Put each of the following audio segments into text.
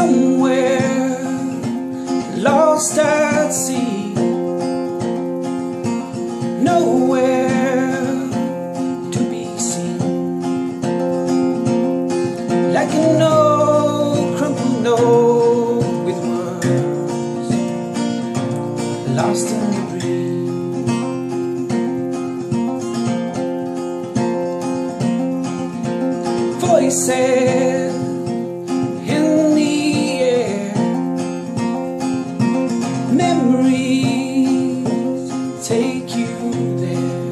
somewhere lost at sea, nowhere to be seen, like an old crumpled note with words lost in the breeze. Voices in the air, memories take you there,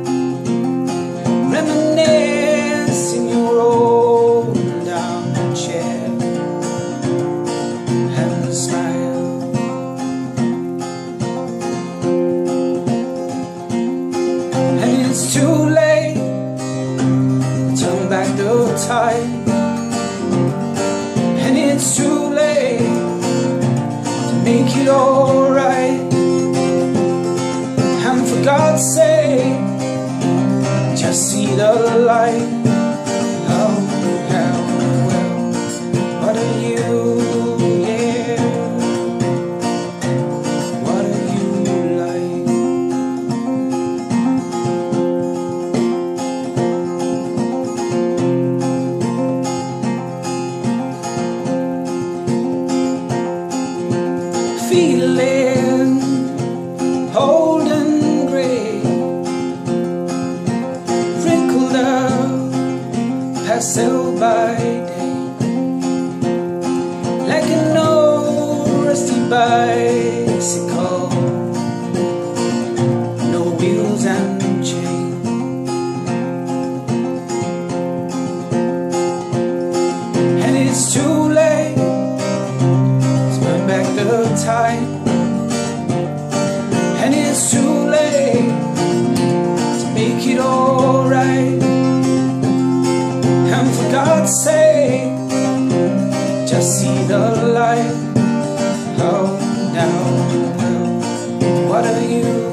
reminisce in your old armchair and smile. And it's too late to turn back the tide, and it's too late to make it alright. And for God's sake, just see the light. Oh, well, what are you? Yeah, what are you like? Feeling old and grey, wrinkled up, passed by day, like an old rusty bicycle, no wheels and chain. And it's too late to turn back the tide, and it's too late to make it alright. And for God's sake, just see the light. Oh, now, well, what are you?